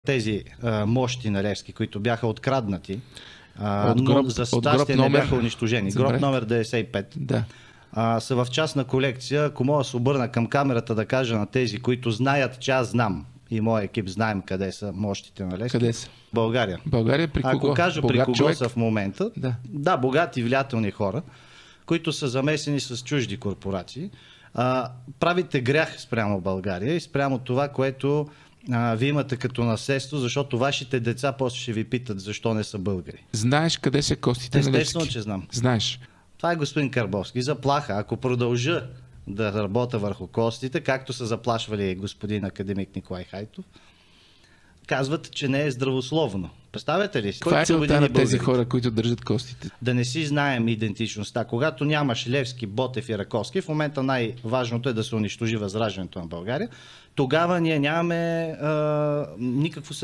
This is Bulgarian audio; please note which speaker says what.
Speaker 1: тези мощи на Левски, които бяха откраднати,
Speaker 2: но
Speaker 1: за щастие не бяха унищожени. Гроб номер 95.
Speaker 2: Да.
Speaker 1: Са в частна колекция. Ако мога да се обърна към камерата да кажа на тези, които знаят, че аз знам и моят екип знаем къде са мощите на Левски.
Speaker 2: Къде са?
Speaker 1: България.
Speaker 2: България при кого?
Speaker 1: Ако кажа
Speaker 2: богат
Speaker 1: при кого
Speaker 2: човек?
Speaker 1: са в момента, да, богати и влиятелни хора, които са замесени с чужди корпорации, правите грях спрямо България и спрямо това, което вие имате като наследство, защото вашите деца после ще ви питат защо не са българи.
Speaker 2: Знаеш къде са костите на Левски?
Speaker 1: Естествено, че знам.
Speaker 2: Знаеш.
Speaker 1: Това е господин Карбовски. Заплаха. Ако продължа да работя върху костите, както са заплашвали господин академик Николай Хайтов, казват, че не е здравословно. Представете ли си?
Speaker 2: Това е целта на тези хора, които държат костите.
Speaker 1: Да не си знаем идентичността. Когато нямаш Левски, Ботев и Раковски, в момента най-важното е да се унищожи възраждането на България, тогава ние нямаме никакво